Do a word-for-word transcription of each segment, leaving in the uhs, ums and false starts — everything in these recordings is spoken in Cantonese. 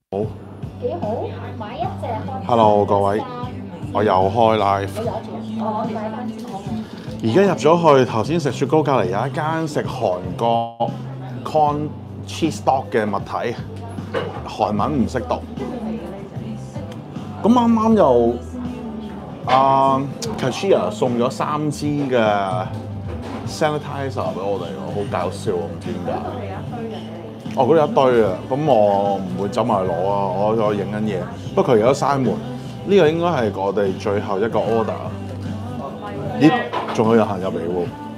好， 幾好，買一隻開。 Hello 各位，我又開 live。 我買翻支可而家入咗去頭先食雪糕隔離有一間食韓國 corn cheese dog 嘅物體，韓文唔識讀。咁啱啱又啊 cashier 送咗三支嘅 sanitizer 俾我哋喎，好搞笑喎，唔知點解。哦，嗰度一堆啊，咁我唔會走埋去攞啊，我我影緊嘢。不過佢而家閂門，呢、這個應該係我哋最後一個 order。咦，仲有人行入嚟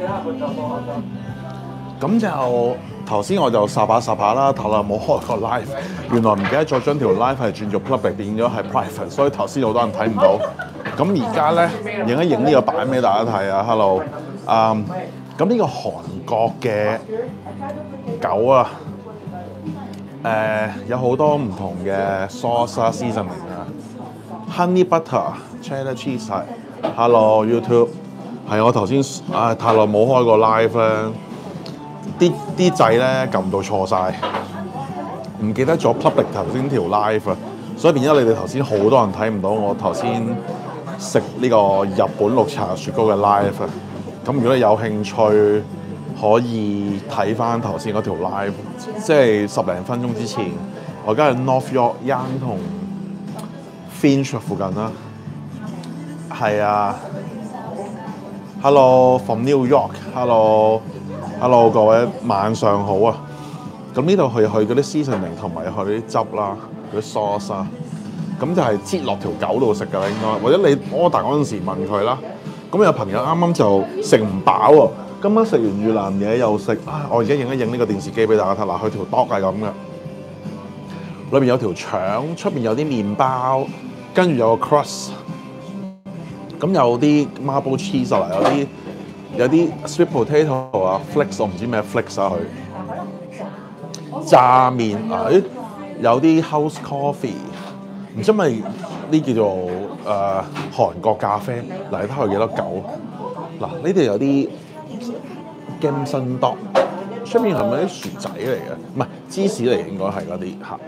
喎。咁就頭先我就霎下霎下啦，頭啦冇開個 live，原來唔記得咗將條 live 係轉做 public 變咗係 private，所以頭先好多人睇唔到。咁而家咧影一影呢個版俾大家睇啊 ，hello，嗯，咁呢個韓國嘅狗啊。誒、呃、有好多唔同嘅 sauce 啊 seasoning 啊 honey butter cheddar cheese 係 hello YouTube 係我頭先啊太耐冇開過 live 咧，啲啲掣咧撳到錯晒，唔記得咗 public 頭先條 live 啊，所以變咗你哋頭先好多人睇唔到我頭先食呢個日本綠茶雪糕嘅 live 啊。咁如果你有興趣，可以睇翻頭先嗰條 live， 即係十零分鐘之前，我而家喺 North York Yonge 同 Finch 附近啦。係啊 ，Hello from New York，Hello，Hello Hello, 各位晚上好啊！咁呢度去去嗰啲 seasoning 同埋去啲汁啦，嗰啲 sauce 啊，咁就係擠落條狗度食㗎啦，應該。或者你 order 嗰陣時問佢啦。咁有朋友啱啱就食唔飽喎。今晚食完越南嘢又食啊！我而家影一影呢個電視機俾大家睇嗱，佢條 dog 係咁嘅，裏邊有條腸，出邊有啲麵包，跟住有個 crust， 咁有啲 marble cheese 啊，有啲有啲 sweet potato 啊 ，flakes 我唔知咩 flakes 啊佢，炸麵啊，有啲 house coffee， 唔知咪呢叫做誒、呃、韓國咖啡，嗱你睇下佢幾多狗，嗱呢度有啲。金身多，出面係咪啲薯仔嚟嘅？唔係芝士嚟，應該係嗰啲嚇。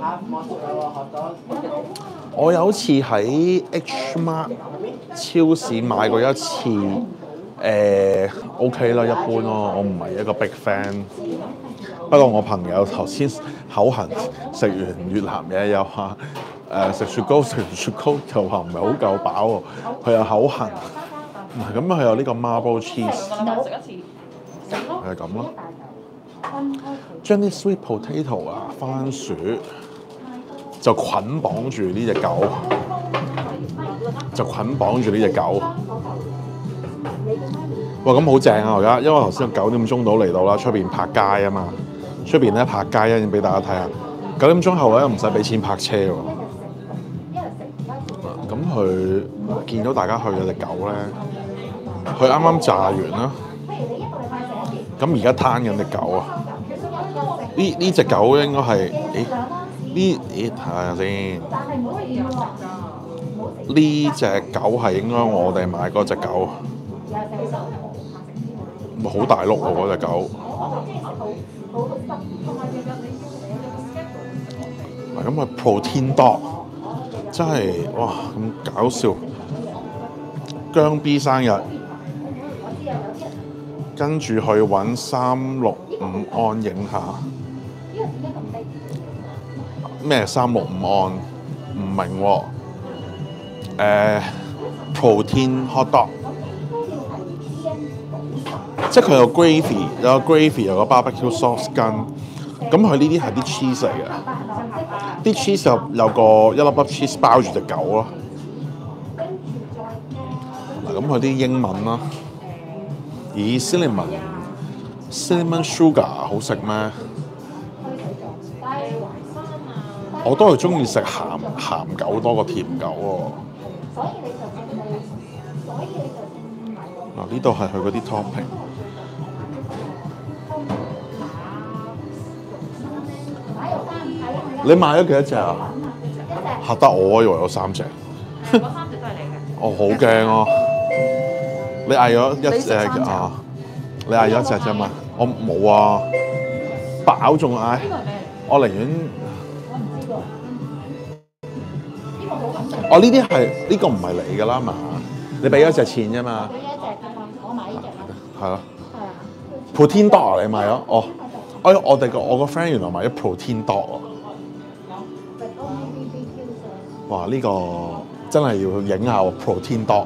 我有次喺 H Mart 超市買過一次，誒、呃、OK 啦，一般咯。我唔係一個 big fan。不過我朋友頭先口痕，食完越南嘢又話誒食雪糕，食完雪糕又話唔係好夠飽喎，佢又口痕。咁佢有呢個 marble cheese。係咁咯，將啲 sweet potato 啊、番薯就捆綁住呢隻狗，就捆綁住呢隻狗。哇，咁好正啊！而家因為頭先九點鐘到嚟到啦，出邊泊街啊嘛，出邊咧泊街一陣俾大家睇下。九點鐘後咧唔使俾錢泊車喎。咁佢見到大家去嘅隻狗咧，佢啱啱炸完啦。咁而家攤緊隻狗啊！呢呢隻狗應該係，誒呢誒睇下先。呢隻狗係應該我哋買嗰隻狗，好大碌喎嗰隻狗。嗱咁啊 protein dog 真係哇咁搞笑！姜 B 生日。跟住去揾三六五安影下，咩三六五安？唔明喎。誒 protein hot dog， 即係佢有 gravy， 有個 gravy， 有個 barbecue sauce 跟。咁佢呢啲係啲 cheese 嚟嘅，啲 cheese 有有個一粒粒 cheese 包住隻狗咯。嗱，咁佢啲英文啦。咦 cinnamon cinnamon sugar 好食咩？我都係中意食鹹鹹狗多過甜狗喎。嗱，呢度係佢嗰啲 topping。你買咗幾多隻啊？嚇得我，以為有三隻。 嗰三隻都係你嘅。 我好驚啊！你嗌咗一隻啊？你嗌咗一隻啫嘛？我冇啊，飽仲嗌。我寧願哦，呢啲係呢個唔係你㗎啦嘛，你俾咗隻錢啫嘛。 俾一隻㗎嘛，我買呢隻嘛。 係咯。 係啊。 Protein dog 你買咗？哦，哎，我哋個我個 friend 原來買咗 protein dog 啊！哇，呢、個真係要影下喎 protein dog。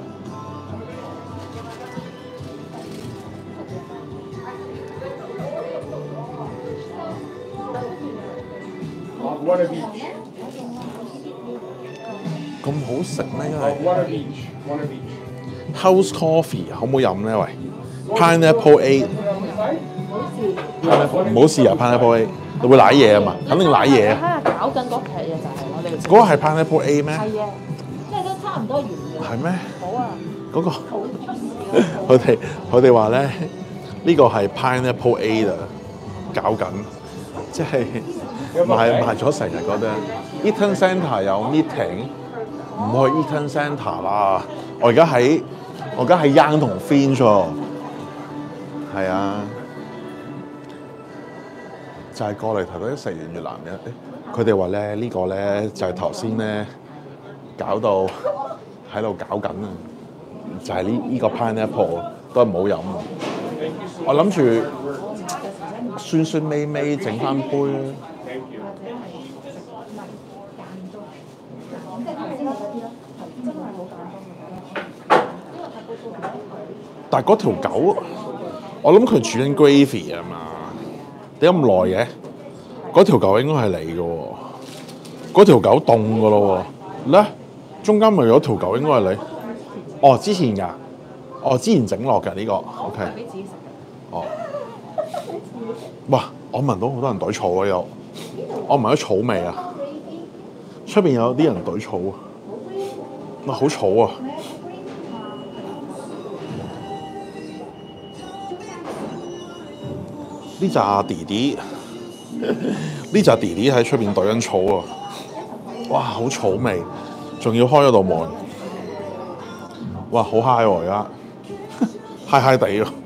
咁好食咩？因為 House Coffee 可唔可以飲咧？喂 ，Pineapple Eight，唔好試啊 Pineapple Eight，你會舐嘢啊嘛，肯定舐嘢啊！ 睇下搞緊嗰撇嘢就係我哋。 嗰個係 Pineapple Eight 咩？ 係啊，即係都差唔多完嘅。 係咩？ 好啊。 嗰、個佢哋佢哋話咧，呢、個係 Pineapple Eight 啊，搞緊，即係賣賣咗成日覺得 Eaton Centre 有 meeting， 唔去 Eaton Centre 啦。我而家喺我而家喺 Young 同 Finch 喎，係啊，就係、過嚟頭先食完越南嘅，佢哋話咧呢個咧就係頭先咧搞到喺度搞緊啊！就係呢呢個 pineapple 都係唔好飲。我諗住酸酸味味整翻杯。但係嗰條狗，我諗佢煮緊 gravy 啊嘛，點解咁耐嘅？嗰條狗應該係你嘅喎，嗰條狗凍嘅咯喎，咧中間咪有條狗應該係你。哦，之前㗎，哦，之前整落㗎呢個 ，OK。 俾自己食嘅。 哦。哇！我聞到好多人懟草啊又，我聞到草味啊。出邊有啲人懟草啊，哇！好草啊！呢扎弟弟，呢扎弟弟喺出邊懟緊草啊！哇，好草味，仲要開咗道門。哇，好 high 喎而家，high high 地喎。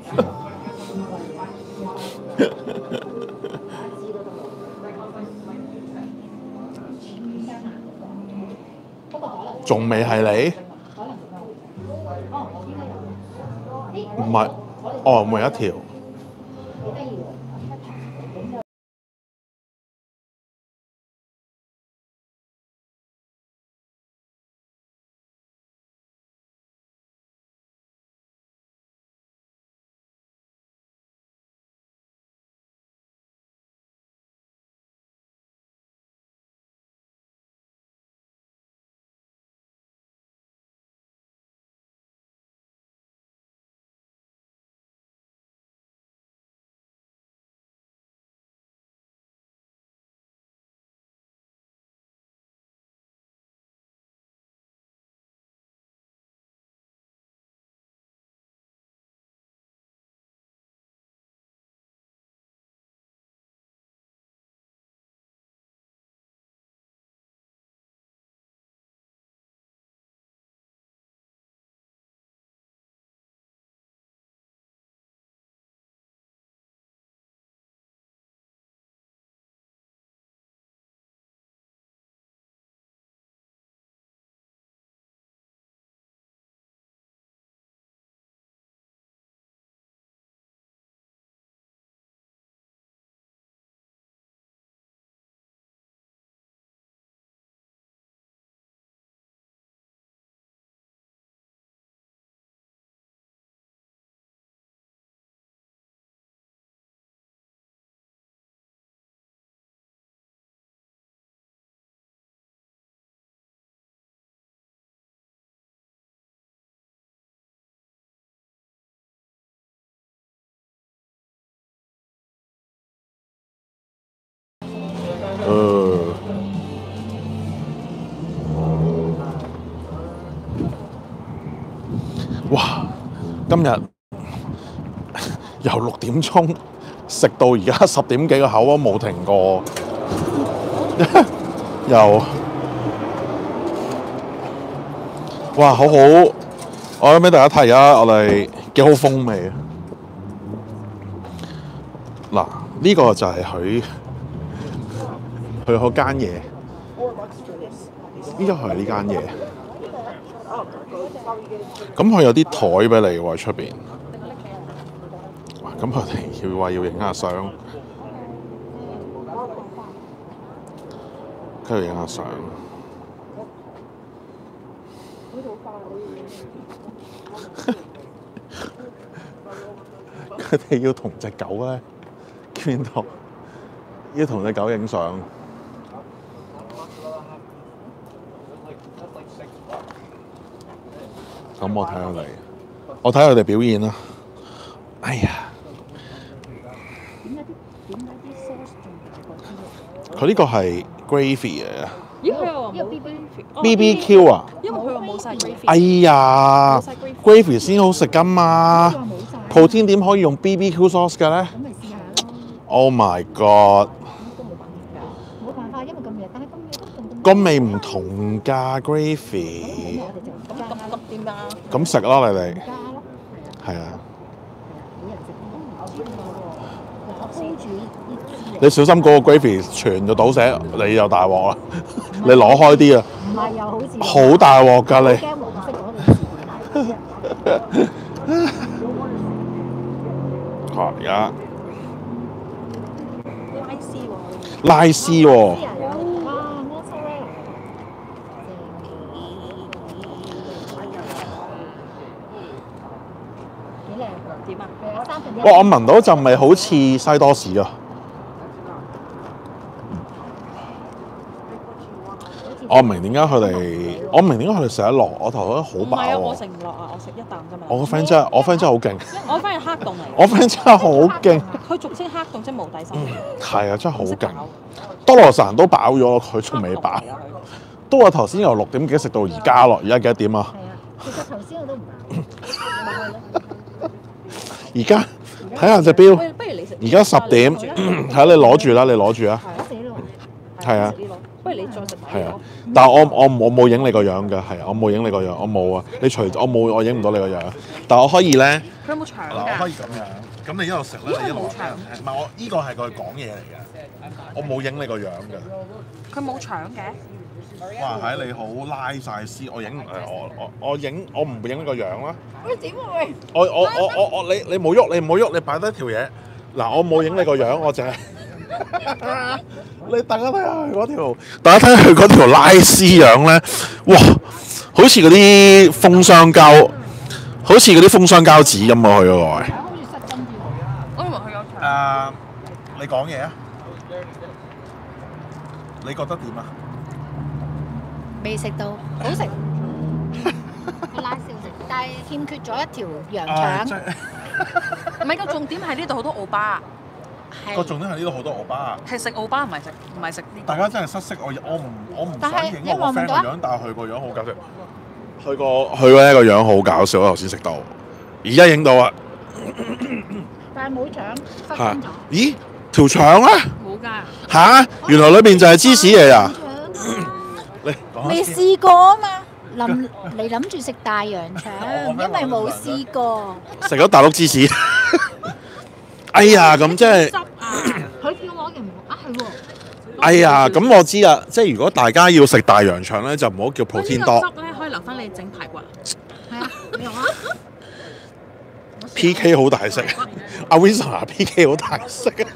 仲未係你？唔係，哦，每一條。誒，哇！今日由六點鐘食到而家十點幾個口都冇停過，又哇好好！我諗俾大家睇下，我哋幾好風味啊！嗱，呢個就係佢。佢嗰間嘢，呢個係呢間嘢， 咁佢有啲台俾你喎喺出邊。哇！咁佢哋要話要影下相，跟住影下相。佢哋要同隻狗咧，見到要同隻狗影相。咁我睇下佢哋，我睇下佢哋表演啦。哎呀！佢呢個係 gravy 嚟嘅。 咦？佢又話冇 B B Q 啊？ 因為佢又冇晒 gravy。 哎呀 ，gravy 先好食㗎嘛。Protein 點可以用 B B Q sauce 嘅咧？ 咁咪試下咯。 Oh my god！ 冇辦法，因為咁熱，但係咁熱都仲咁。 個味唔同㗎 gravy。 我哋就加咯， 點啊？ 咁食咯，你哋。 加咯。 係啊。 冇人食都唔知喎。我 hold 住呢支。 你小心嗰個 gravy 全就倒瀉，你就大鑊啦！你攞開啲啊！ 唔係又好似。 好大鑊㗎你！ 驚黃色嗰度。 啊！而家拉絲喎。 拉絲喎。 哇，mozzarella。幾靚㗎？點啊？係啊，三分一。 哇！我聞到陣味好似西多士啊！我唔明點解佢哋，我唔明點解佢哋食得落，我頭覺得好飽唔係啊，我喎。 食唔落啊，我食一啖啫嘛。 我個 friend 真係，我 friend 真係好勁， 我反而黑洞嚟。 我 friend 真係好勁， 佢俗稱黑洞，即係無底深淵。 係啊，真係好勁。多羅神都飽咗，佢仲未飽。都話頭先由六點幾食到而家咯，而家幾多點啊？ 係啊，其實頭先我都唔飽。 而家睇下隻表， 喂，不如你食。 而家十點，係啊，你攞住啦，你攞住啊。 我死咯！ 係啊。 不如你再食埋係啊，但係我我我冇影你個樣㗎，係啊，我冇影你個樣，我冇啊。你除我冇，我影唔到你個樣。但係我可以咧， 佢有冇腸嗱，我可㗎？ 以咁樣，咁你一路食咧，你一路話俾人聽。唔係我呢個係佢講嘢嚟嘅，我冇影你個樣㗎。 佢冇腸嘅。 哇！係你好拉晒絲，我影誒我我我影我唔影你個樣啦。 喂，點啊喂？ 我我我我我你你冇喐，你冇喐，你擺低條嘢。嗱，我冇影你個樣，我淨係。你大家睇下佢嗰條，大家睇下佢嗰條拉絲樣咧，哇！好似嗰啲封箱膠，好似嗰啲封箱膠紙咁啊！佢嗰個位。 好似失真啲喎。 我以為佢有腸。 誒，你講嘢啊？你覺得點啊？ 未食到，好食。我拉少食，但係欠缺咗一條羊腸。 唔係個重點係呢度好多奧巴， 個重點係呢度好多歐巴。 係食奧巴唔係食唔係食呢？ 大家真係失色，我我唔我唔但係想影我個你望唔 friend 個到樣，但係佢個樣好搞笑。佢個佢嗰一個樣好搞笑，我頭先食到，而家影到啊！ 但係冇腸，失嚇真咗。 咦？條腸咧冇㗎。 嚇，原來裏邊就係芝士嚟啊！你講未先試過啊嘛，諗你諗住食大羊腸，因為冇試過。 食咗大陸芝士。哎呀，咁即係汁啊！ 佢叫我嘅唔啊係喎， 哎呀，咁我知啦。即係如果大家要食大羊腸咧，就唔好叫普天多。 呢個汁咧可以留翻你整排骨。 係啊，你用啊。 P K 好大食，阿 Vincent P K 好大食啊！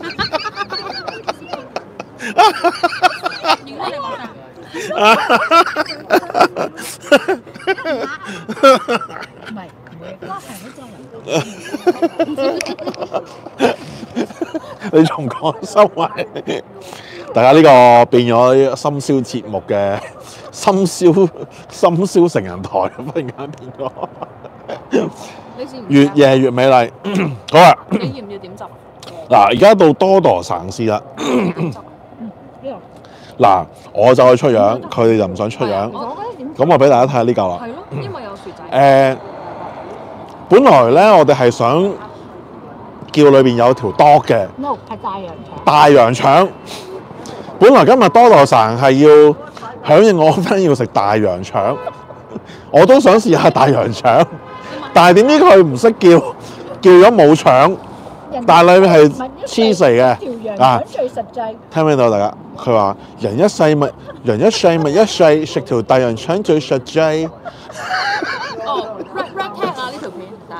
如果你話齋。 唔係，嗰係好你仲講收埋？大家呢個變咗深宵節目嘅深宵深宵成人台，忽然間變咗。越夜越美麗。好啦， 你要唔要點汁？ 嗱，而家到多羅省市啦。嗱，我就去出樣，佢哋就唔想出樣。咁我俾大家睇下呢嚿啦。 係咯，因為有薯仔。 誒，本來咧我哋係想叫裏邊有條 dog 嘅。 No， 係大羊腸。 大羊腸。本來今日多羅省係要響應我 friend 要食大羊腸，我都想試下大羊腸，但係點知佢唔識叫，叫咗冇腸，但係裏面係 cheese 嚟嘅。 條羊腸最實際。 聽唔聽到大家？佢話人一世物，人一世物一世，食條大羊腸最實際。 哦，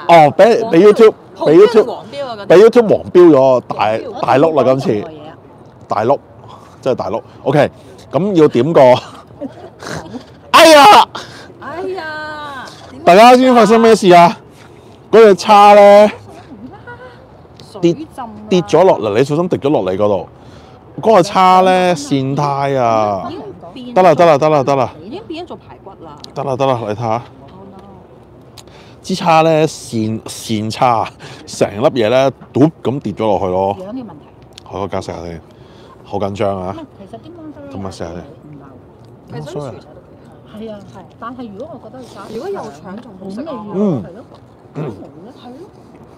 哦，俾俾 YouTube 俾 YouTube 黃標啊嗰俾啲。 YouTube 黃標咗大大碌啦今次。 我嘢啊大碌，真係大碌。OK，咁要點個？哎呀！ 哎呀！點解大家知唔知發生咩事啊？嗰隻叉咧跌水浸啊跌咗落嚟，你小心跌咗落嚟嗰度。嗰、個叉咧跣胎啊！ 已經變得啦得啦得啦得啦已經變咗做排骨啦。 得啦得啦，你睇下 Oh no！ 支叉咧跣跣叉，成粒嘢咧嘟咁跌咗落去咯。 樣嘅問題。 好，我加食下先，好緊張啊！ 其實啲芒果同埋成日唔流。 其實啲薯仔都幾好。 係啊係，但係如果我覺得如果有腸仲好食啊嗯係咯，冇咧係咯。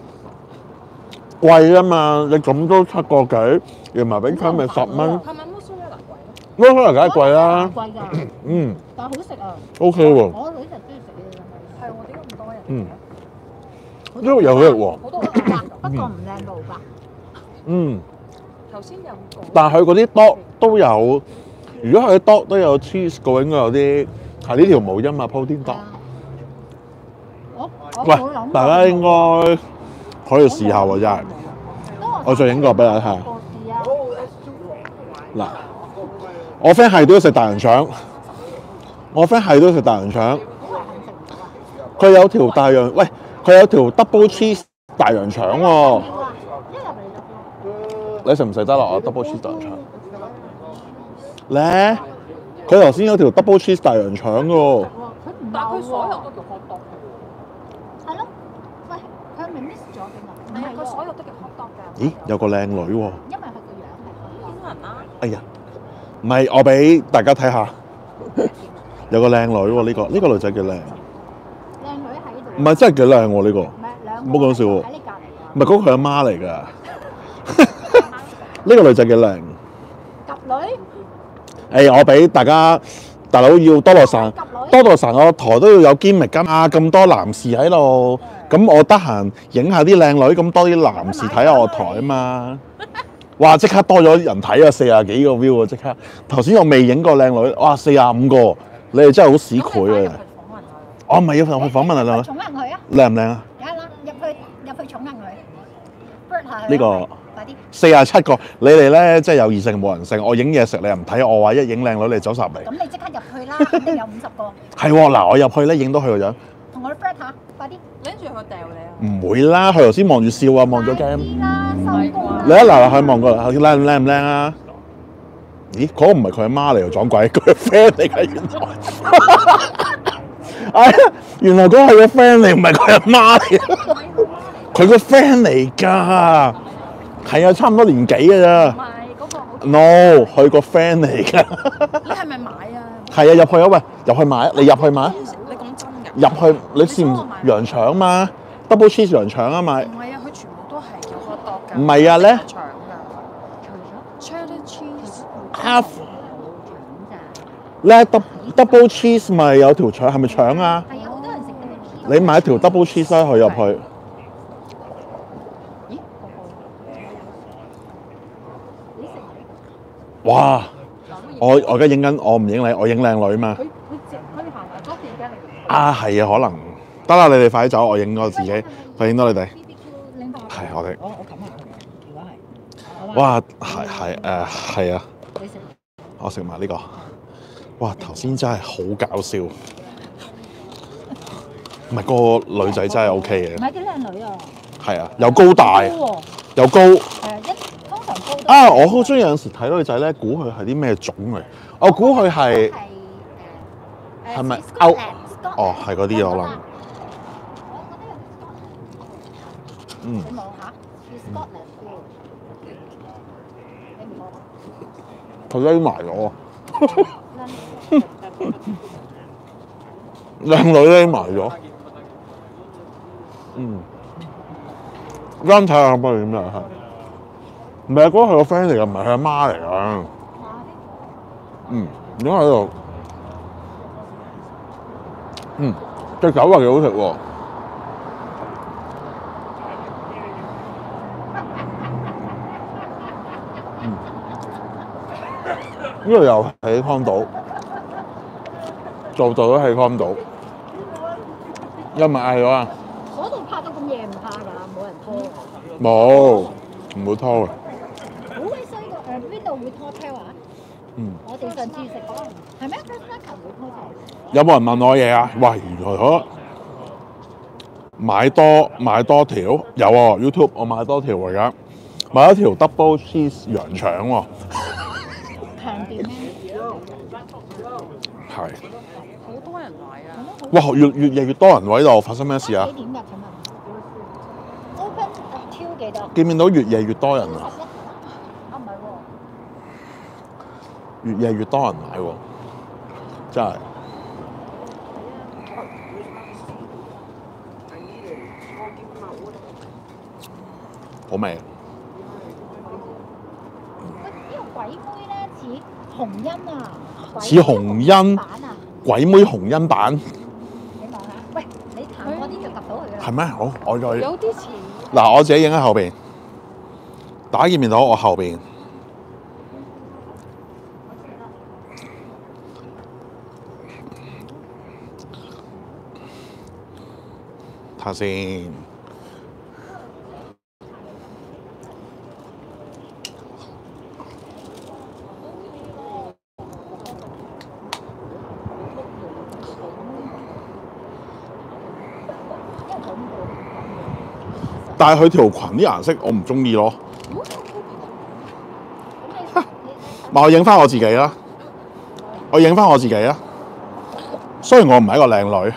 貴啊嘛，你咁都七個幾，連埋餅乾咪十蚊， 係咪 mozzarella 貴咧？ 咁可能梗係貴啦。 貴㗎， 嗯但係好食啊！ ，OK 喎， 我女就中意食呢啲咁係喎，點解咁多人？ 嗯，呢個有肉喎， 好多嘅，不過唔靚路㗎。 嗯。 頭先有講。 但係佢嗰啲 dog 都有，如果佢 dog 都有 cheese 嘅，應該有啲係呢條冇音啊 protein dog。 我我喂冇諗過， 大家應該可以試下喎，真係。我再影個俾大家睇下。嗱，我 friend 係都要食大羊腸，我 friend 係都要食大羊腸。佢有條大羊，喂，佢有條 double cheese 大羊腸喎。你食唔食得落啊 double cheese 大羊腸？咧，佢頭先有條 double cheese 大羊腸嘅喎。 但係佢所有都叫 hot dog。 係咯，喂，佢係咪 miss 咗嘅嘛？ 唔係，佢所有都叫 hot dog 㗎。 咦，有個靚女喎！ 因為佢個樣係邊個人啊？ 哎呀，唔係，我俾大家睇下，有個靚女喎，呢、個呢、個女仔幾靚， 靚女喺度。 唔係真係幾靚喎呢個， 唔係兩唔好講笑喎喺你隔離啊！ 唔係嗰個佢阿媽嚟㗎，呢個女仔幾靚。 夾女， 誒、我俾大家大佬要多樂神，多樂神個台都要有堅力㗎嘛，咁多男士喺度，咁我得閒影下啲靚女，咁多啲男士睇下我台啊嘛。哇！即刻多咗人睇啊，四廿幾個 view 啊！即刻頭先我未影過靚女，哇四廿五個，你哋真係好市儈啊！我唔係要入去訪問啊，靚女寵人佢啊！ 靚唔靚啊？ 有啦，入去入去寵人佢，bird 下佢。 呢個快啲！ 四廿七個，你哋咧即係有異性冇人性。我影嘢食你又唔睇，我話一影靚女你走晒入嚟。 咁你即刻入去啦，肯定有五十個。 係喎，嗱我入去咧影到佢個樣， 同我 bird 下，快啲！ 拎住佢掉你啊！ 唔會啦。佢頭先望住笑啊，望咗 game。 快啲啦，收工啦！ 你一嗱嗱去望過嚟，靚唔靚唔靚啊？咦，嗰、個唔係佢阿媽嚟喎，撞鬼，佢係 friend 嚟㗎原來。哎呀，原來嗰個係個 friend 嚟，唔係佢阿媽嚟。佢個 friend 嚟㗎，係啊，差唔多年紀㗎咋。 唔係嗰個好。 No，佢個 friend 嚟㗎。 你係咪買啊？ 係啊，入去啊，喂，入去買，你入去買， 你講真㗎？ 入去你試唔羊腸嘛？double cheese 羊腸啊買。 唔係啊，佢全部都係叫 hot dog 㗎。 唔係啊咧腸㗎。cheddar cheese。 half 咧 double double cheese 咪有條腸，係咪腸啊？ 係啊，好多人食嘅。 你買條 double cheese 啦，佢入去。 咦？你食哇！我我而家影緊，我唔影你，我影靚女嘛。 佢佢直佢哋行埋嗰邊嘅嚟。 啊，係啊，可能得啦，你哋快啲走，我影我自己，快影到你哋。 B B Q 拎翻我。 係我哋。 我我冚下佢，如果係。 哇，係係誒係啊， 你食。 我食埋呢個。哇，頭先真係好搞笑。唔係個女仔真係 O K 嘅。 唔係啲靚女啊。 係啊，又高大， 喎。 又高。 誒一通常高都。 啊！我好中意有陣時睇女仔咧，估佢係啲咩種嚟？我估佢係係咪歐？哦，係嗰啲可能。 我覺得有啲嗯。 你望下 Scotland 你唔望。 佢匿埋咗。靚女匿埋咗。嗯。啱睇下不如點樣係？唔係啊，嗰個係個 friend 嚟㗎，唔係佢阿媽嚟㗎。嗯，而家喺度。嗯，隻狗話幾好食喎。嗯，呢度又喺康島，做做咗喺康島。有冇嗌咗啊？ 嗰度拍到咁冇，唔會拖嘅。 好鬼衰個誒邊度會拖車啊？ 嗯。 我哋上次食嗰個係咩？一球會拖車。 有冇人問我嘢啊？喂，原來可買多買多條有喎 YouTube， 我買多條而家買一條 double cheese 羊腸喎。 強調咩？ 係。 好多人買啊！ 哇！越越嚟越多人喎，呢度發生咩事啊？ 幾點㗎？請問 Open until 幾多？ 見唔見到越嚟越多人啊？ 啊唔係喎。 越嚟越多人買喎，真係。好味。 喂，呢個鬼妹咧似紅欣啊！ 似紅欣版啊！ 鬼妹紅欣版你望下，喂，你行過呢條及到佢㗎啦。 係咩？好，我再有啲似嗱，我自己影喺後邊，大家見唔見到我後邊？睇下先。但係佢條裙啲顏色我唔中意咯。咪我影翻我自己啦，我影翻我自己啦。雖然我唔係一個靚女，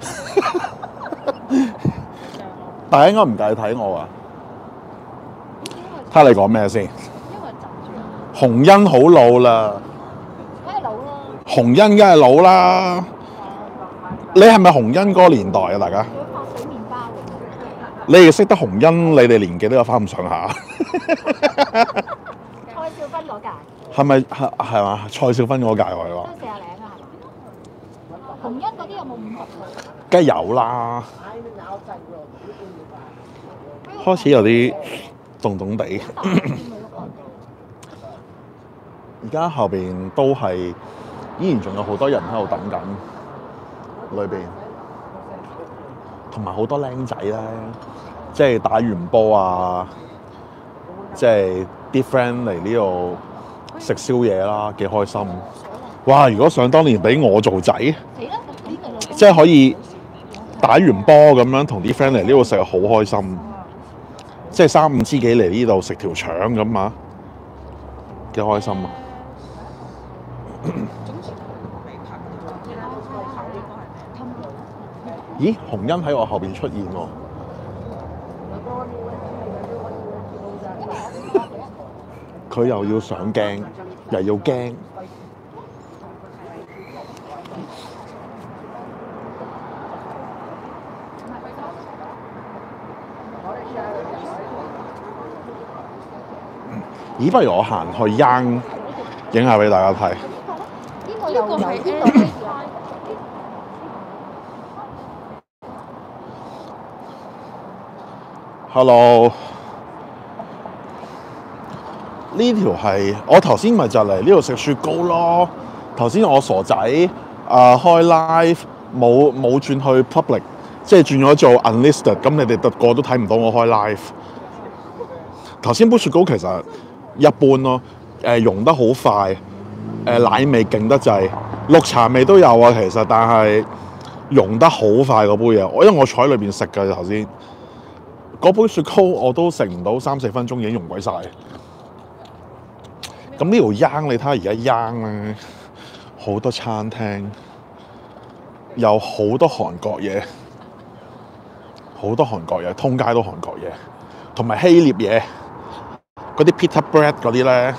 但係應該唔介意睇我啊。睇下你講咩先？ 因為窒住。 紅欣好老啦， 梗係老啦。 紅欣梗係老啦。你係咪紅欣嗰個年代啊？大家？ 佢發水麵包你哋識得紅欣，你哋年紀都有翻咁上下。 蔡少芬嗰屆。 係咪係係嘛？蔡少芬嗰屆我話。 都四廿零啊，係嘛？紅欣嗰啲有冇五十？ 梗係有啦。開始有啲凍凍地。而家後邊都係依然仲有好多人喺度等緊，裏邊同埋好多僆仔咧，即係打完波啊，即係啲 friend 嚟呢度食宵夜啦，幾開心！哇！如果想當年俾我做仔，即係可以打完波咁樣同啲 friend 嚟呢度食，好開心。即係三五知己嚟呢度食條腸咁啊，幾開心啊！咦，紅欣喺我後邊出現喎，佢又要上鏡，又要驚。咦，不如我行去 Young 影下俾大家睇。 呢個又有呢個 Hello，呢條係我頭先咪就嚟呢度食雪糕咯。頭先我傻仔啊、呃、開 live 冇冇轉去 public， 即係轉咗做 unlisted， 咁你哋個個都睇唔到我開 live。頭先杯雪糕其實一般咯，誒、呃、溶得好快，誒、呃、奶味勁得滯，綠茶味都有啊其實，但係溶得好快嗰杯嘢。我因為我坐喺裏邊食㗎頭先。嗰杯雪糕我都食唔到三四分鐘已經溶鬼晒。咁呢條罌你睇下而家罌咧，好多餐廳，有好多韓國嘢，好多韓國嘢，通街都韓國嘢，同埋希臘嘢，嗰啲 pita bread 嗰啲咧。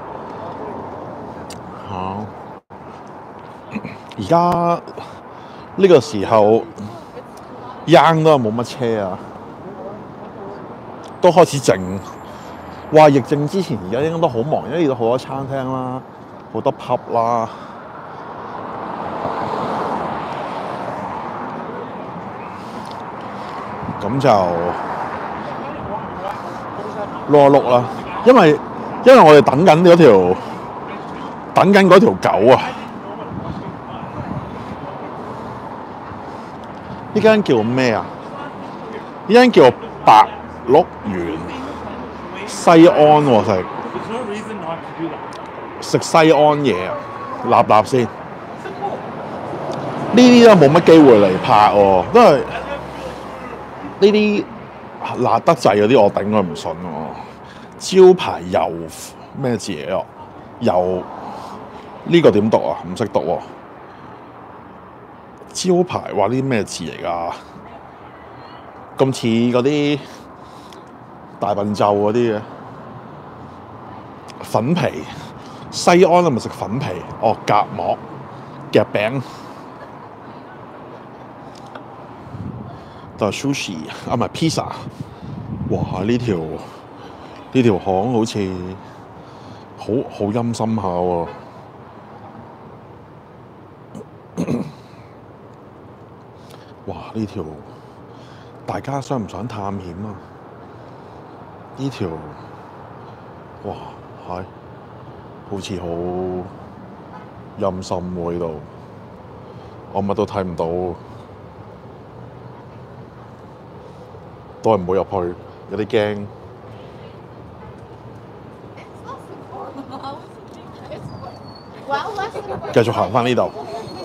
好，而家呢個時候罌都係冇乜車啊。都開始靜，哇！疫症之前而家應該都好忙，因為呢度好多餐廳啦，好多 pub 啦。咁就碌一碌啦，因為因為我哋等緊嗰條等緊嗰條狗啊！呢間叫咩啊？呢間叫白鹿原。 西安喎食，食西安嘢啊，立立先。呢啲都冇乜機會嚟拍喎，都係呢啲辣得滯嗰啲，我頂佢唔順喎。招牌油咩字嚟啊？油呢個點讀啊？唔識讀喎。招牌話呢啲咩字嚟㗎？咁似嗰啲大笨咒嗰啲嘅粉皮，西安係咪食粉皮？哦，夾饃夾餅，就係 sushi 啊，唔係 pizza。哇！呢條呢條巷好似好好陰森下喎。哇！呢條大家想唔想探險啊？呢條哇係好似好陰森喎呢度，我乜都睇唔到，都係唔好入去，有啲驚。繼續行返呢度。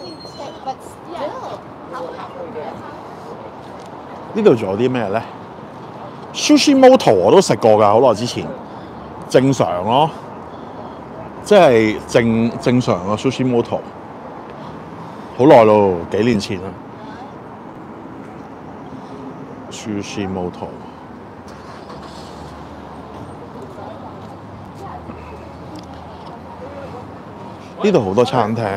呢度仲有啲咩咧 ？Sushi Moto 我都食過㗎，好耐之前。正常咯，即係正正常嘅 Sushi Moto。好耐咯，幾年前啦。Sushi Moto。呢度好多餐廳。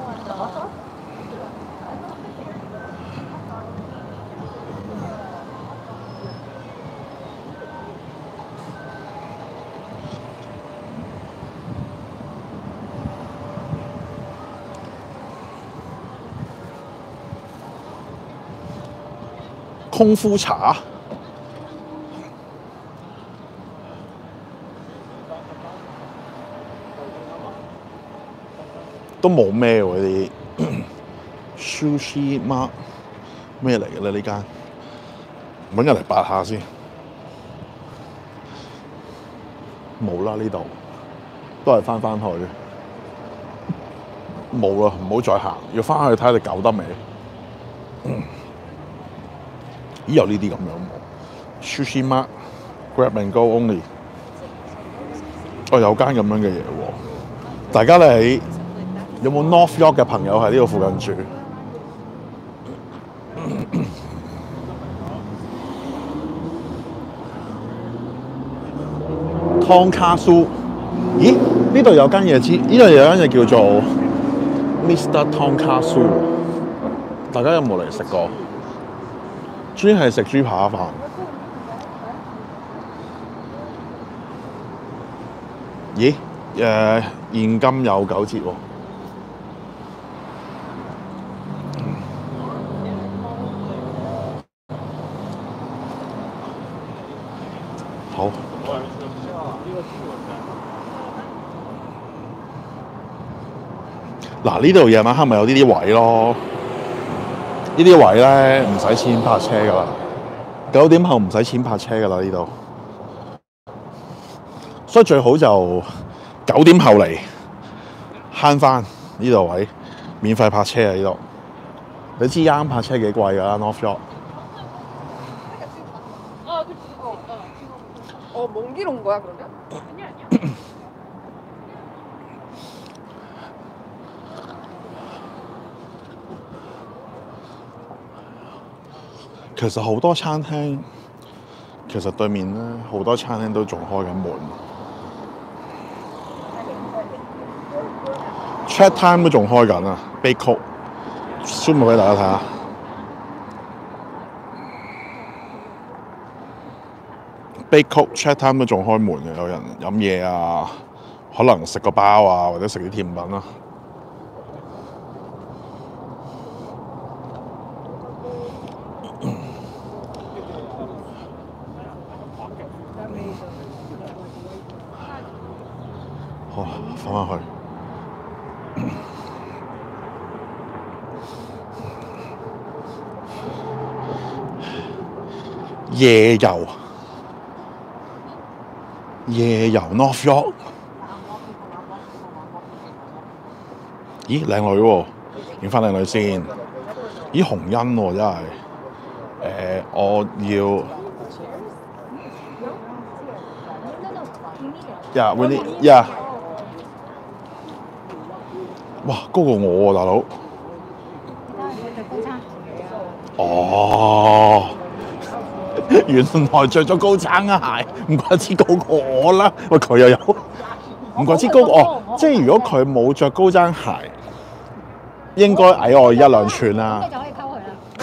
功夫茶都冇咩喎呢啲 Sushi Mark 咩嚟嘅咧？呢間揾人嚟八下先，冇啦呢度，都係翻返去，冇啦，唔好再行，要翻去睇下隻狗得未？咦有呢啲咁樣喎 ？Sushi Mark Grab and Go Only。哦，有間咁樣嘅嘢喎。大家咧喺有冇 North York 嘅朋友喺呢度附近住？湯卡蘇，咦？呢度有間嘢知，呢度有間嘢叫做 Mister 湯卡蘇。大家有冇嚟食過？專係食豬扒飯。咦？誒、呃，現金有九折喎。好。嗱，呢度夜晚黑咪有呢啲位咯。呢啲位咧唔使錢泊車噶啦，九點後唔使錢泊車噶啦呢度，所以最好就九點後嚟慳翻呢度位，免費泊車啊呢度。你知啱泊車幾貴㗎啦 North York。 어 멍기로 온 거야 그러면? 아니야 아니야. 其實好多餐廳，其實對面咧好多餐廳都仲開緊門。Chat Time 都仲開緊啊 ，Bake Cook，zoom 埋俾大家睇下。Bake Cook Chat Time 都仲開門嘅，有人飲嘢啊，可能食個包啊，或者食啲甜品啊。好，翻返去。夜遊夜遊 North York。咦，靚女喎、影翻靚女先。咦，洪恩喎、真係。誒、我要。Yeah, we need. Yeah. 哇，高過我喎、大佬。哦，原來着咗高踭鞋，唔怪之高過我啦。喂，佢又有，唔怪之高哦。即係如果佢冇着高踭鞋，應該矮我一兩寸啦。 咁你就可以溝佢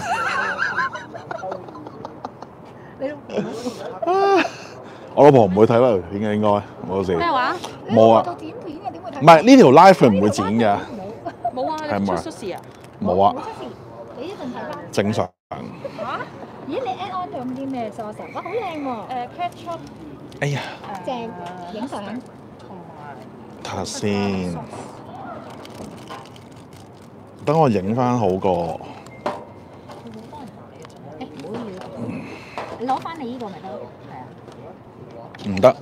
啦。你我老婆唔會睇嗰條片嘅，應該冇事。 咩話？ 冇啊， 剪片嘅點會睇？ 唔係呢條 live 佢唔會剪嘅， 冇啊， 係咪你出事啊？ 冇啊， 你一陣睇翻。 正常。 嚇？咦？你 add on 咗啲咩 sauce 啊？哇，好靚喎！ 誒 ketchup 哎呀， 正，影相。 睇下先，等我影翻好個。 誒，唔好要。你攞翻你呢個咪得咯？係啊。 唔得。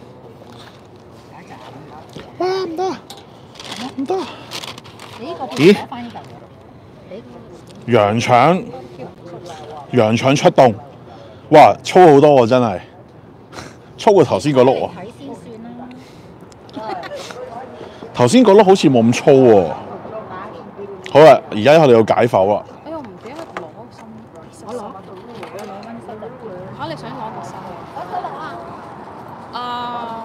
啊，唔得，唔得。 你呢個咦攞翻呢嚿嘢。你羊腸，羊腸出動，哇，粗好多喎，真係，粗過頭先個碌喎。 睇先算啦。 頭先個碌好似冇咁粗喎。好啦，而家我哋要解剖啦。 哎呀，唔記得攞心， 我攞，我攞翻新嘅。 嚇你想攞個心？ 我得啦。 啊，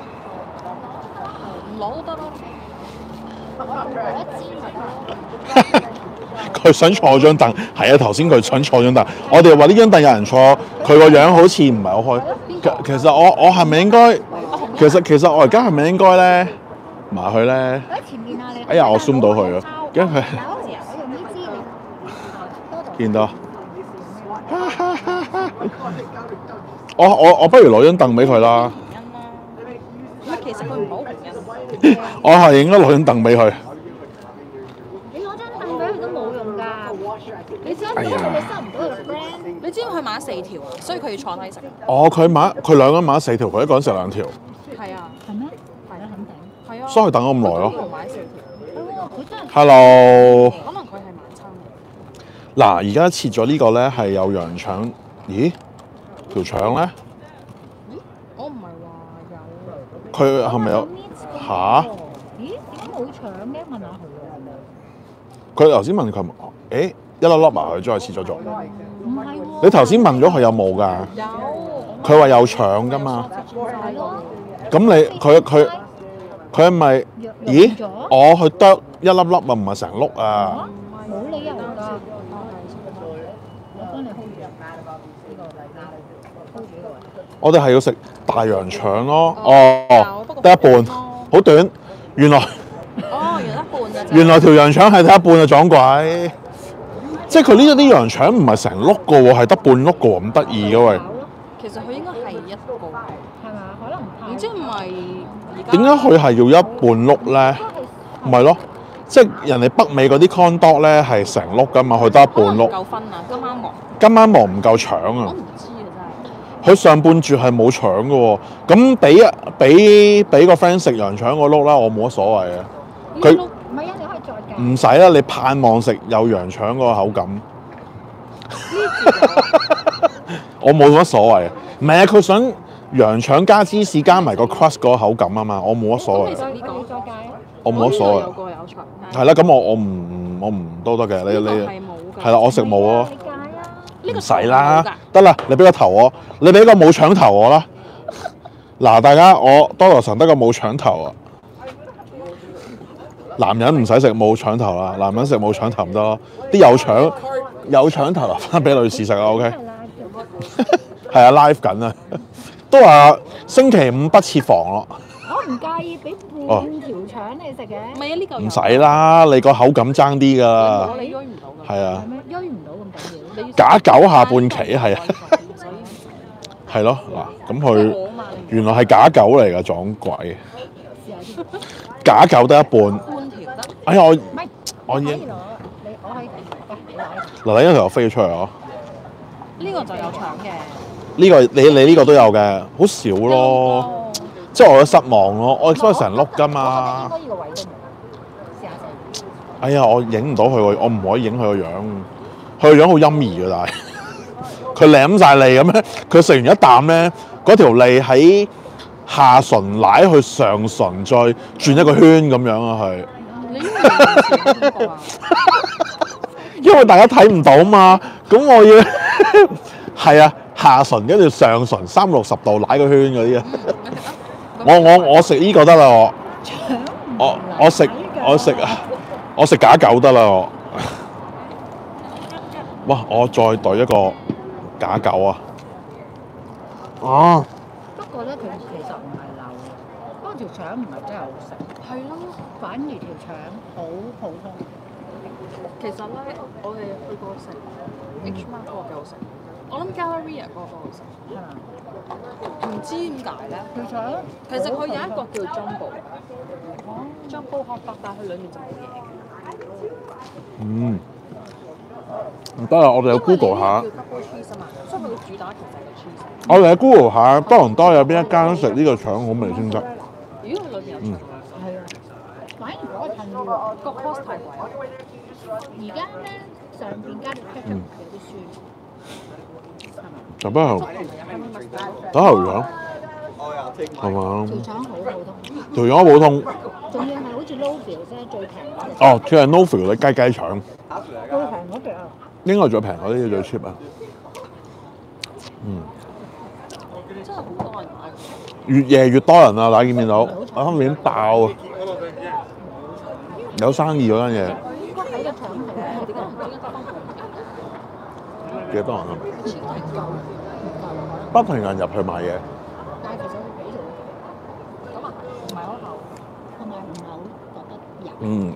唔攞都得咯。 我攞一支咪得咯。 佢想坐張凳，係啊，頭先佢想坐張凳。我哋話呢張凳有人坐，佢個樣好似唔係好開。其其實我我係咪應該？其實其實我而家係咪應該咧埋去咧？ 喺前面啊你。 哎呀，我 zoom 到佢啊，因為佢我用呢支你。 見到。我我我不如攞張凳俾佢啦。 原因啦，其實佢唔好原因。 我係應該攞張凳俾佢。 你攞張凳俾佢都冇用㗎。你收唔到佢，你收唔到佢個 brand。 你知唔知佢買四條啊？所以佢要坐低食。 哦，佢買佢兩個人買咗四條，佢一個人食兩條， 係啊， 係咩？係啊，肯定。 係啊。 所以佢等咗咁耐佢咯。 買四條。 係喎，佢真係。 Hello。 可能佢係晚餐嚟。 嗱，而家切咗呢個咧係有羊腸，咦？條腸咧？ 我唔係話有。 佢係咪有？吓？ 咦？點解冇腸嘅？問下佢喎。 佢頭先問佢，誒一粒粒埋佢，再切咗咗。 唔係喎。 你頭先問咗佢有冇㗎？ 有。 佢話有腸㗎嘛？ 係咯。 咁你佢佢佢係咪？咦？我去剁一粒粒啊，唔係成碌啊！ 冇理由㗎。我幫你 hold 住。hold 住呢個。 我哋係要食大羊腸咯。哦， 不過得一半，好短。原來哦，原來一半㗎啫。 原來條羊腸係得一半啊！撞鬼！即係佢呢啲羊腸唔係成碌個喎，係得半碌個喎，咁得意嘅喂。 其實佢應該係一個。 係嘛？可能唔太。 唔知唔係而家。 點解佢係要一半碌咧？唔係咯，即係人哋北美嗰啲 corn dog 咧係成碌噶嘛，佢得一半碌。 夠分啊！今晚忙。 今晚忙唔夠腸啊！ 我唔知啊，真係。 佢上半橛係冇腸嘅喎，咁俾俾俾個 friend 食羊腸個碌啦，我冇乜所謂啊。佢唔係啊，你可以再揀。 唔使啦，你盼望食有羊腸個口感。我冇乜所謂啊，唔係啊，佢想羊腸加芝士加埋個 crust 嗰個口感啊嘛，我冇乜所謂。 再你再揀啊！ 我冇乜所謂。 有個有腸。 係啦，咁我我唔我唔都得嘅，你你係冇㗎。 係啦，我食冇咯。 你揀啊！ 呢個唔使啦，得啦，你俾個頭我，你俾個冇腸頭我啦。嗱，大家我多羅神得個冇腸頭啊！男人唔使食冇腸頭啦，男人食冇腸頭唔得咯。啲有腸有腸頭留翻俾女士食啊 ，OK？係啊，live 緊啊，都話星期五不設防咯。 我唔介意俾半條腸你食嘅。 唔係啊，呢個唔使啦，你個口感爭啲㗎。 你追唔到㗎。 係啊。 係咩？追唔到咁緊要。 假九下半期係啊。係咯，嗱，咁佢原來係假九嚟㗎，撞鬼。假九得一半。 半條得。 哎呀，我唔係， 我已經你我可以喂你攞。 嗱，另一條又飛咗出嚟咯。 呢個就有腸嘅。 呢個你你呢個都有嘅，好少咯。 即係我有失望咯。我 expect 成碌㗎嘛。 應該呢個位都冇，試下先。 哎呀，我影唔到佢個，我唔可以影佢個樣。佢個樣好陰義㗎，但係佢舐晒脷咁樣。佢食完一啖咧，嗰條脷喺下唇舐去上唇，再轉一個圈咁樣啊，係。 你應該係邊個啊？ 因為大家睇唔到嘛，咁我要係啊下唇跟住上唇三六十度舐個圈嗰啲啊。我我我食呢個得啦，我我我食我食我食假狗得啦，我。哇！我再懟一個假狗啊！啊！ 不過咧，佢其實唔係流嘅，不過條腸唔係真係好食， 係咯， 反而條腸好普通。 其實咧，我哋去過食 H Mart 嗰個幾好食，我諗 Galleria 嗰個都好食， 係嘛？ 唔知點解咧？ 條腸其實佢有一個叫 Jumbo，Jumbo hot dog，但係佢裡面就冇嘢嘅。 嗯，唔得啊！我哋有 Google 下， 因為你呢個叫 double cheese 啊嘛，所以佢嘅主打其實係 cheese。 我哋喺 Google 下多倫多有邊一間食呢個腸好味先得。 如果佢裏面有腸， 係啊，反而嗰個襯喎。 個 cost 太貴。 而家咧上邊加啲 ketchup 有啲酸，係嘛？ 就不過打頭樣係嘛？ 條腸好普通， 條樣普通。 仲要係好似 Lovio 啫，最平嗰隻。 哦，佢係 Novio 啲雞雞腸， 最平嗰隻啊！ 應該最平嗰啲最 cheap 啊。嗯。 真係好多人買。 越夜越多人啊！大家見唔見到？我後面爆啊！有生意嗰間嘢。 應該喺個腸度咧，點解唔知得翻幾多人啊？ 錢係夠唔夠？ 不停人入去買嘢。 但係其實佢俾到， 咁啊，唔係可口。 同埋唔係好覺得油。 嗯。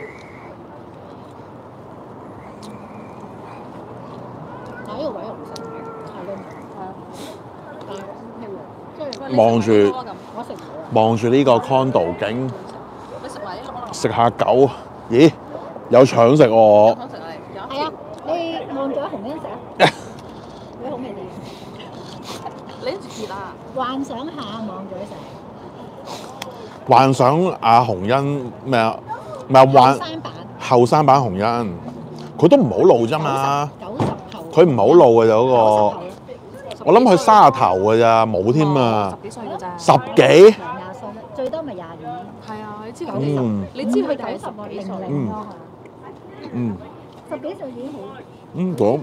但係呢個位又唔食，係咯，係啊，但係 OK 喎，即係望住我食唔到啊！ 望住呢個 condo 景， 你食埋呢個食下狗。咦？有腸食喎！ 想食啊你？ 係啊，你望住阿紅欣食啊，會好味啲。 你住熱啊？ 幻想下望住佢食， 幻想阿紅欣咩啊？咩啊？幻三版後生版紅欣，佢都唔好老啫嘛。 九十後， 佢唔係好老嘅就嗰個，我諗佢卅頭嘅咋，冇添啊！ 十幾歲嘅咋？ 十幾？ 廿歲，最多咪廿二。 係啊，你知佢嗯你知佢第九十幾歲？ 十個零嗯零咯， 嗯十幾歲已經好。 嗯，講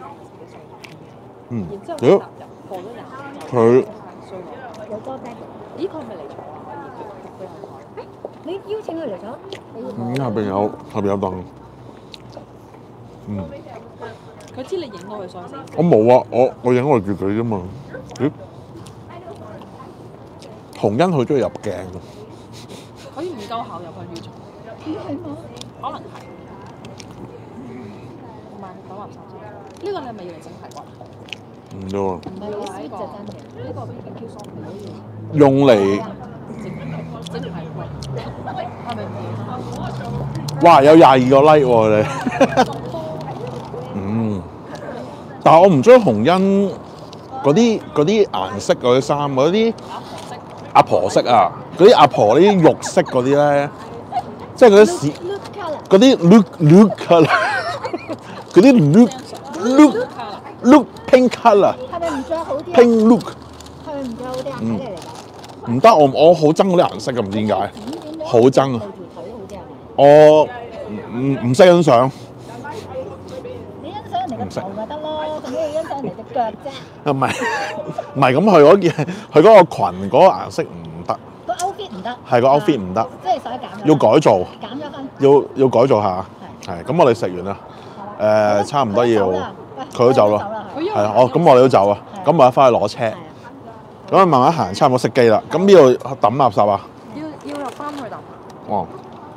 嗯， 然之後屌過咗廿年， 佢衰落。 有多 b 咦？佢係咪嚟坐啊？可以俾我睇。 你邀請佢嚟咗，你要嗯下邊有下邊有凳。嗯， 佢知你影到佢，所以死。 我冇啊，我我影我自己啫嘛。咦？紅欣佢中意入鏡啊！ 可以唔夠效入去預場，可能係。同埋九廿三呢個你係咪要嚟整排骨？ 唔知喎， 唔係你 sweet 就真嘅。 呢個 B B Q sauce 用嚟整排骨，係咪唔要？ 哇有廿二個 like 喎你。嗯，但係我唔中意紅欣嗰啲嗰啲顏色嗰啲衫，嗰啲阿婆色啊，嗰啲阿婆呢啲肉色嗰啲咧，即係嗰啲屎 Look colour， 嗰啲 look look colour，嗰啲 look look look pink colour 係咪唔着好啲啊？ pink look 係咪唔着好啲啊？睇嚟嚟講， 唔得，我我好憎嗰啲顏色嘅，唔知點解， 點點好憎啊！ 對條腿好啲係咪？ 我唔唔唔識欣賞， 你欣賞人哋個頭咪得咯，做咩要欣賞人哋隻腳啫？ 唔係唔係咁，佢嗰件佢嗰個裙嗰個顏色唔得， 個 outfit 唔得， 係個 outfit 唔得， 即係使減咗， 要改造， 減咗分。 要要改造下。係咁，我哋食完啦，誒差唔多要，佢都走啦，係啊，哦咁我哋都走啊，咁我哋翻去攞車，咁啊慢慢行，差唔多熄機啦。咁呢度抌垃圾啊？ 要要入翻去揼。 哦，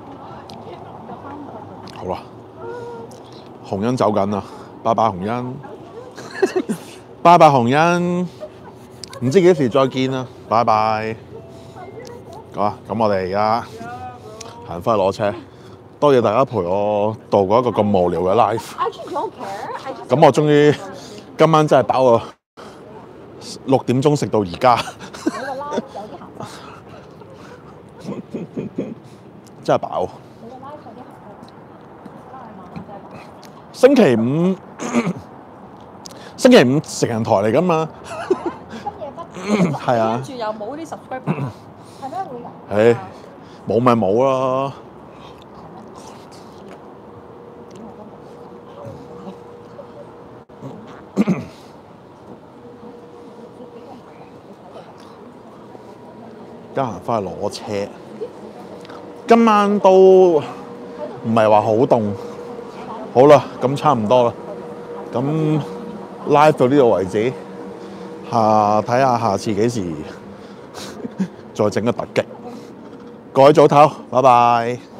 好啦，紅欣走緊啦，拜拜紅欣，拜拜紅欣，唔知幾時再見啦，拜拜。好啊，咁我哋而家行翻去攞車，多謝大家陪我度過一個咁無聊嘅 life。咁我終於今晚真係飽啊，六點鐘食到而家。 有個拉有啲鹹濕。 真係飽。星期五星期五成人台嚟㗎嘛？係啊跟。住又冇啲 subscriber， 係咩會㗎？ 唉，冇咪冇咯。得閒翻去攞車。今晚都唔係話好凍。好啦，咁差唔多啦。咁 live 到呢度為止。下睇下下次幾時再整個突擊。各位早唞，拜拜。